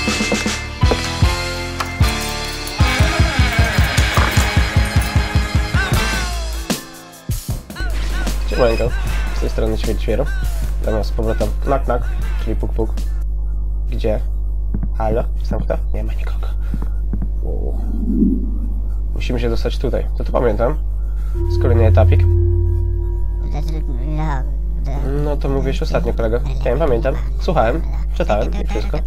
Siemanko, z tej strony Święćwieru. Tam z powrotem knock knock, czyli puk puk. Gdzie? Halo? Jestem kto? Nie ma nikogo. Musimy się dostać tutaj. To pamiętam. Z kolejny etapik. No to mówiłeś ostatnio, kolego. Nie, pamiętam. Słuchałem, czytałem i wszystko.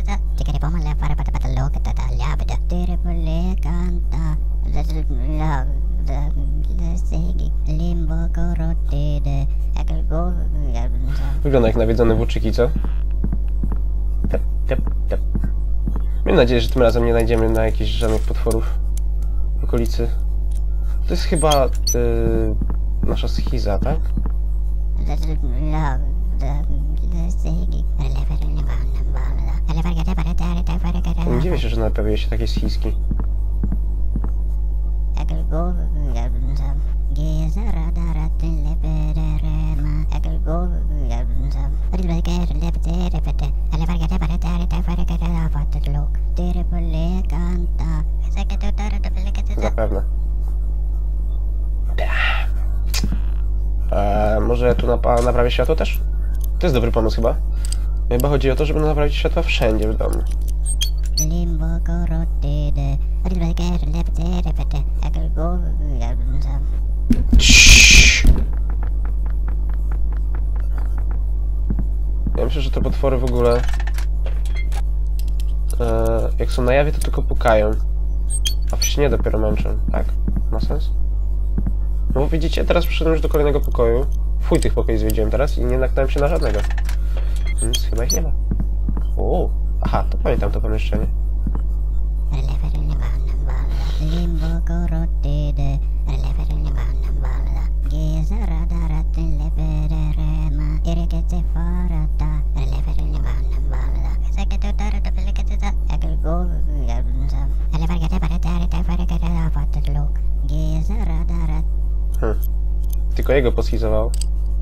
Wygląda jak nawiedzone włóczyki, co? Tep, tep, tep. Mam nadzieję, że tym razem nie znajdziemy na jakichś żadnych potworów w okolicy. To jest chyba nasza schiza, tak? Nie dziwię się, że naprawiły się takie schizki. Zapewne. Może tu naprawię światło też? To jest dobry pomysł chyba. Chyba chodzi o to, żeby naprawić światła wszędzie w domu. Ja myślę, że te potwory w ogóle jak są na jawie, to tylko pukają, a w śnie dopiero męczą, tak? Ma sens? No bo widzicie, teraz przyszedłem już do kolejnego pokoju. Fuj, tych pokoi zwiedziłem teraz i nie natknąłem się na żadnego. Więc chyba ich nie ma. O, aha, to pamiętam to pomieszczenie. Tylko jego poschizowało.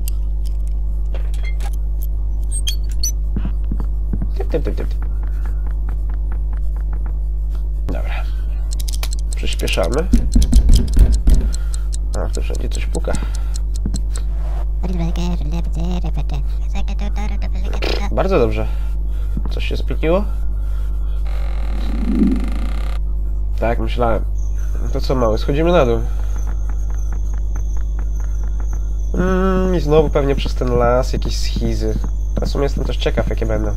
Dobra. Przyspieszamy. A, to wszędzie coś puka. Bardzo dobrze. Coś się zmieniło? Tak, myślałem. To co, mały, schodzimy na dół. I znowu pewnie przez ten las jakieś schizy. A w sumie jestem też ciekaw, jakie będą.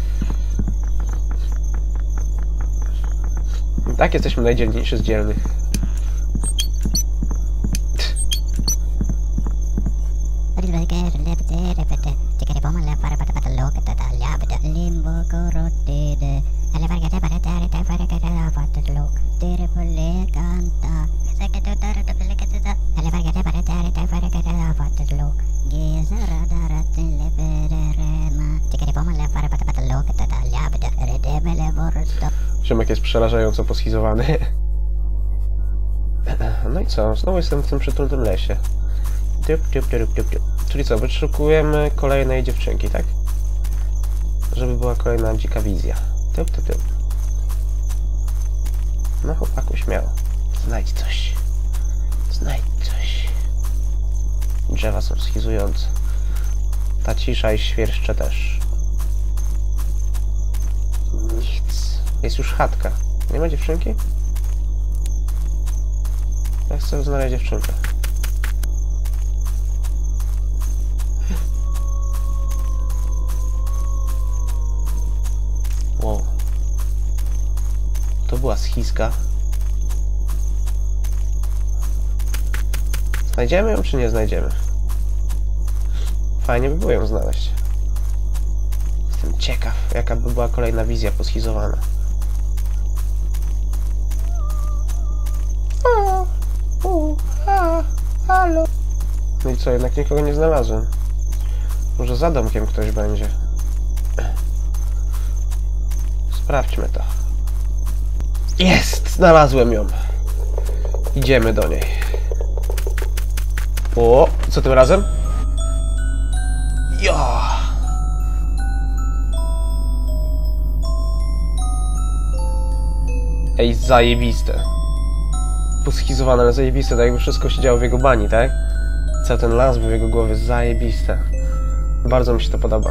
I tak jesteśmy najdzielniejsi z dzielnych. Ziomek jest przerażająco poschizowany. No i co? Znowu jestem w tym przytulnym lesie. Czyli co? Wyczekujemy kolejnej dziewczynki, tak? Żeby była kolejna dzika wizja. No chłopaku, śmiało. Znajdź coś. Znajdź coś. Drzewa są schizujące. Ta cisza i świerszcze też. Nic. Jest już chatka. Nie ma dziewczynki? Ja chcę znaleźć dziewczynkę. Wow. To była schizka. Znajdziemy ją, czy nie znajdziemy? Fajnie by było ją znaleźć. Jestem ciekaw, jaka by była kolejna wizja poschizowana. Halo. No i co, jednak nikogo nie znalazłem. Może za domkiem ktoś będzie. Sprawdźmy to. Jest! Znalazłem ją. Idziemy do niej. O, co tym razem? Ja! Ej, zajebiste. Poschizowane, ale zajebiste, tak jakby wszystko się działo w jego bani, tak? Cały ten las był w jego głowie, zajebiste. Bardzo mi się to podoba.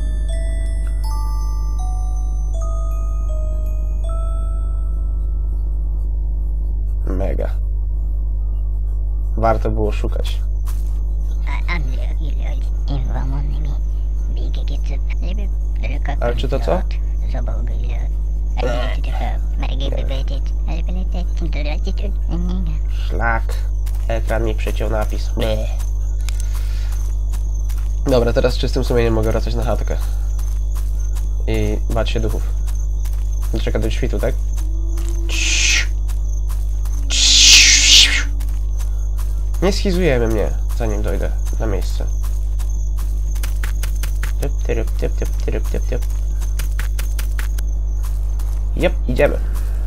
Mega. Warto było szukać. Ale czy to co? Szlak. Ekran mi przeciął napis. Bleh. Dobra, teraz z czystym sumieniem mogę wracać na chatkę. I bać się duchów. Czeka do świtu, tak? Nie schizujemy mnie, zanim dojdę na miejsce. Jep, idziemy.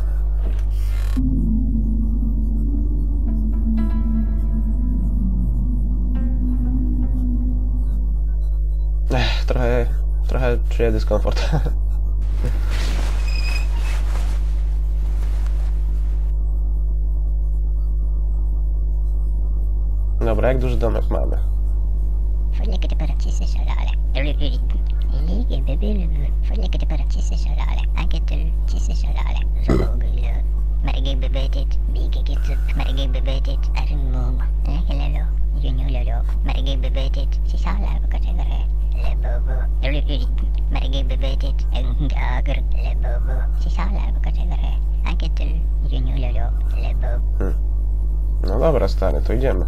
Trochę czuję dyskomfort. Dobra, jak duży domek mamy? No dobra, stary, to idziemy.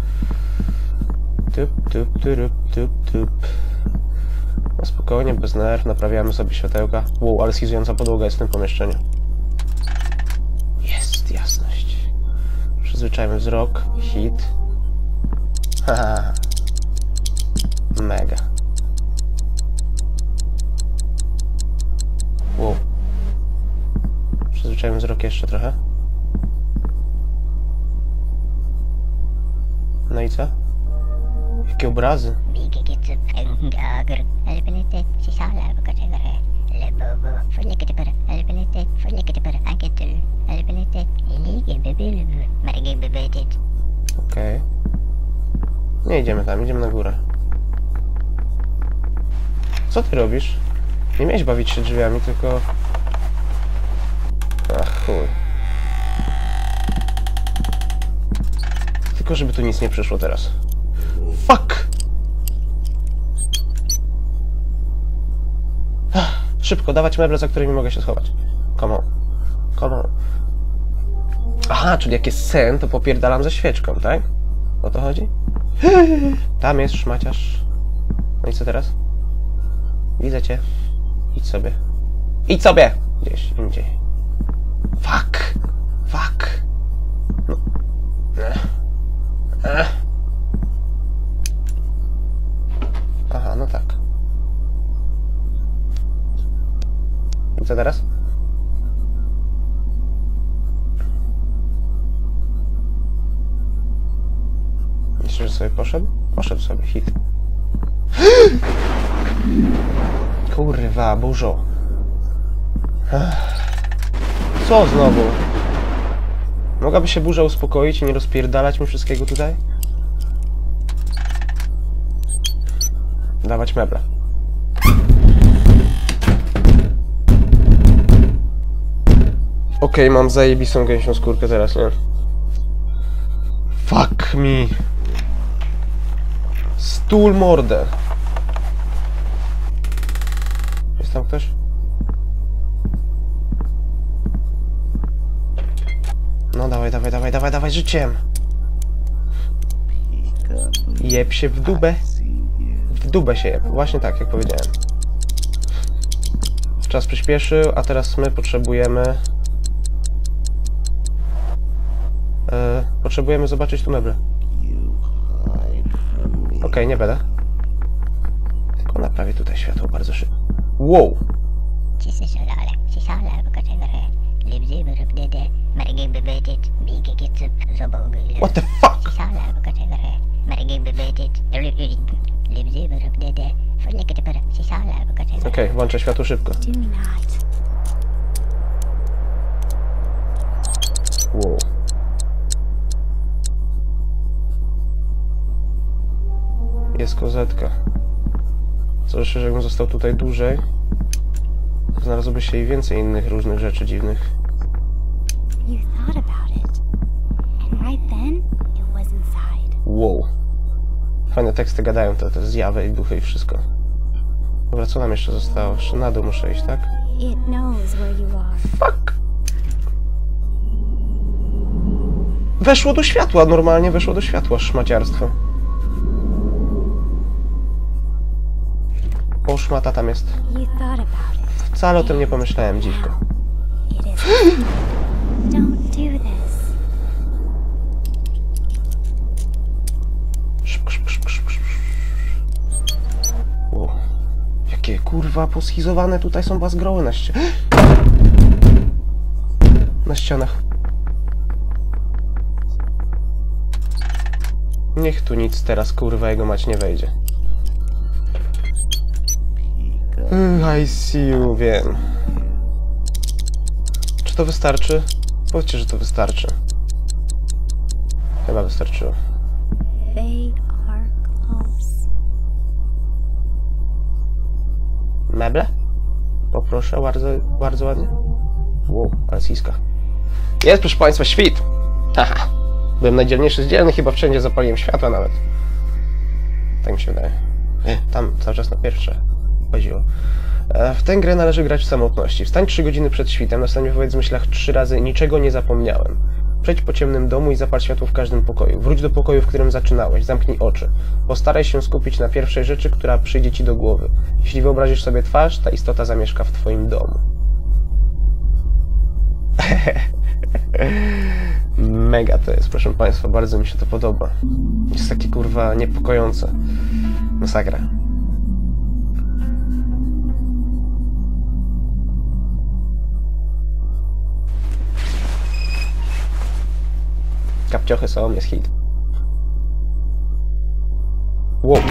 Tup. No spokojnie, bez nerw, naprawiamy sobie światełka. Wow, ale schizująca podłoga jest w tym pomieszczeniu. Jest jasność. Przyzwyczajmy wzrok. Hit. Haha. Mega. Wow. Przyzwyczajmy wzrok jeszcze trochę. No i co? Jakie obrazy? Okej. Nie idziemy tam, idziemy na górę. Co ty robisz? Nie miałeś bawić się drzwiami, tylko... Ach, chuj. Tylko żeby tu nic nie przyszło teraz. Fuck! Szybko, dawać meble, za którymi mogę się schować. Come on. Come on. Aha, czyli jak jest sen, to popierdalam ze świeczką, tak? O to chodzi? Tam jest szmaciarz. No i co teraz? Widzę cię. Idź sobie. Idź sobie! Gdzieś indziej. Fuck! Fuck! No. Aha, no tak. I co teraz? Myślisz, że sobie poszedł? Poszedł sobie, hit. Kurwa, burzo. Co znowu? Mogłaby się burza uspokoić i nie rozpierdalać mi wszystkiego tutaj? Dawać meble. Okej, mam zajebistą gęsią skórkę teraz, nie? Fuck me. Stul mordę. Jest tam ktoś? No dawaj życiem. Jeb się w dubę. W dubę się jeb. Właśnie tak, jak powiedziałem. Czas przyspieszył, a teraz my potrzebujemy... potrzebujemy zobaczyć tu meble. Okej, nie będę. Tylko naprawię tutaj światło bardzo szybko. Wow! What the fuck? Okej, włączę światło szybko. rozetka. Co jeszcze, że jakbym został tutaj dłużej, znalazłoby się i więcej innych różnych rzeczy dziwnych. You thought about it. And right then, it was inside. Wow. Fajne teksty gadają, te zjawy i duchy i wszystko. Dobra, co nam jeszcze zostało? Jeszcze na dół muszę iść, tak? It knows where you are. Fuck! Weszło do światła, normalnie weszło do światła, szmaciarstwo. O, szmata tam jest. You thought about it. Wcale o tym nie pomyślałem, dziwko. It is. Don't do this. Szybko, szybko, szybko, szybko, szybko. Wow. Jakie kurwa poschizowane tutaj są bazgroły na na ścianach. Niech tu nic teraz kurwa jego mać nie wejdzie. I see you, wiem. Czy to wystarczy? Powiedzcie, że to wystarczy. Chyba wystarczyło. They are close. Meble? Poproszę, bardzo, bardzo ładnie. Wow, ale siska. Jest, proszę Państwa, świt! Haha. Byłem najdzielniejszy z dzielnych, chyba wszędzie zapaliłem światła nawet. Tak mi się wydaje. Tam cały czas na pierwsze chodziło. W tę grę należy grać w samotności. Wstań 3 godziny przed świtem, następnie powiedz w myślach 3 razy niczego nie zapomniałem. Przejdź po ciemnym domu i zapal światło w każdym pokoju. Wróć do pokoju, w którym zaczynałeś. Zamknij oczy. Postaraj się skupić na pierwszej rzeczy, która przyjdzie ci do głowy. Jeśli wyobrazisz sobie twarz, ta istota zamieszka w twoim domu. Mega to jest, proszę Państwa, bardzo mi się to podoba. Jest takie kurwa niepokojące. Masakra. Kapciochy są, jest hit. Wow.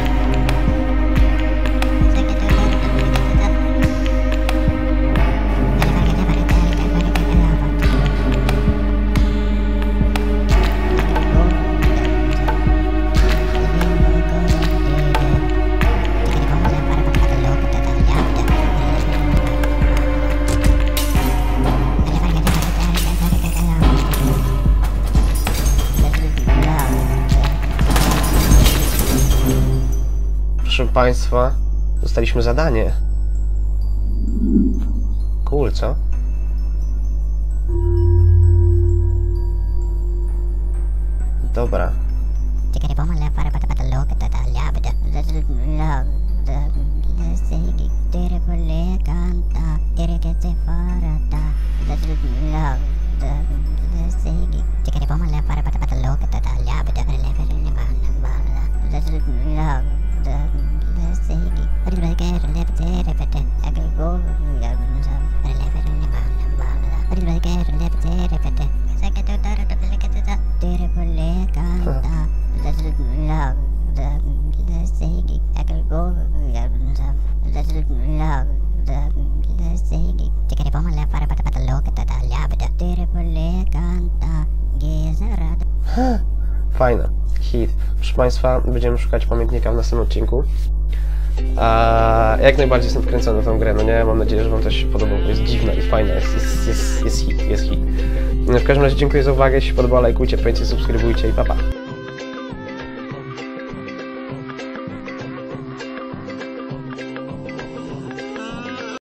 Proszę Państwa, dostaliśmy zadanie. Cool, co? Dobra. Fajne. Hit. Proszę Państwa, będziemy szukać pamiętnika w następnym odcinku. Jak najbardziej jestem wkręcony w tą grę, no nie? Mam nadzieję, że Wam też się podobało, bo jest dziwna i fajna, jest hit. W każdym razie dziękuję za uwagę, jeśli się podobało, lajkujcie, pamiętajcie, subskrybujcie i pa pa.